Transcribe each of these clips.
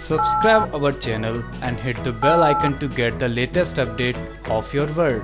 Subscribe our channel and hit the bell icon to get the latest update of your world.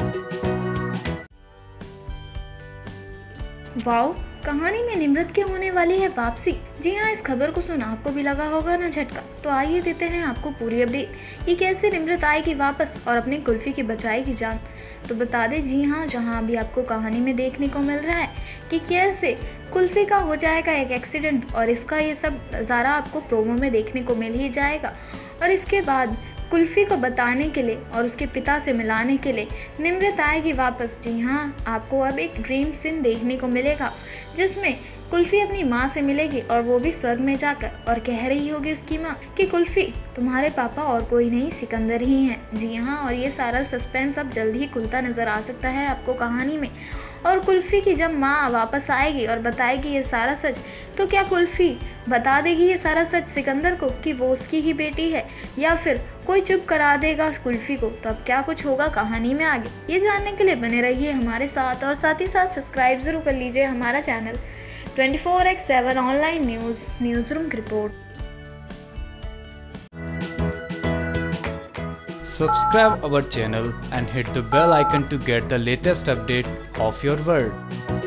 Wow, कहानी में निमृत की होने वाली है वापसी। जी हाँ, इस खबर को सुन आपको भी लगा होगा ना झटका। तो आइए देते हैं आपको पूरी अपडेट कि कैसे निमृत आएगी वापस और अपनी कुल्फी की बचाएगी जान। तो बता दें, जी हाँ, जहाँ अभी आपको कहानी में देखने को मिल रहा है कि कैसे कुल्फी का हो जाएगा एक एक्सीडेंट, और इसका ये सब नज़ारा आपको प्रोमो में देखने को मिल ही जाएगा। और इसके बाद कुल्फी को बताने के लिए और उसके पिता से मिलाने के लिए निमृत आएगी वापस। जी हाँ, आपको अब एक ड्रीम सीन देखने को मिलेगा जिसमें कुल्फी अपनी माँ से मिलेगी, और वो भी स्वर्ग में जाकर, और कह रही होगी उसकी माँ कि कुल्फी, तुम्हारे पापा और कोई नहीं सिकंदर ही हैं। जी हाँ, और ये सारा सस्पेंस अब जल्द ही खुलता नजर आ सकता है आपको कहानी में। और कुल्फी की जब माँ वापस आएगी और बताएगी ये सारा सच, तो क्या कुल्फी बता देगी ये सारा सच सिकंदर को कि वो उसकी ही बेटी है, या फिर कोई चुप करा देगा कुल्फी को? तो अब क्या कुछ होगा कहानी में आगे, ये जानने के लिए बने रहिए हमारे साथ, और साथ ही साथ सब्सक्राइब जरूर कर लीजिए हमारा channel 24x7 online news room की रिपोर्ट। Subscribe our channel and hit the bell icon to get the latest update of your world.